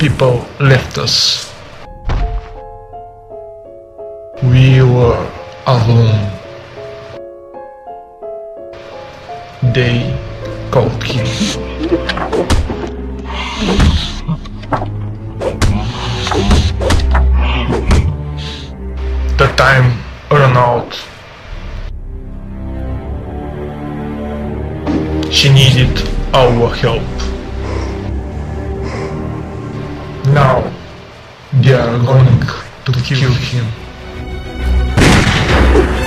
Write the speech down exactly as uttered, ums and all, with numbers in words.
people left us. We were alone. They called him. The time ran out. She needed our help. Now they are going to kill him.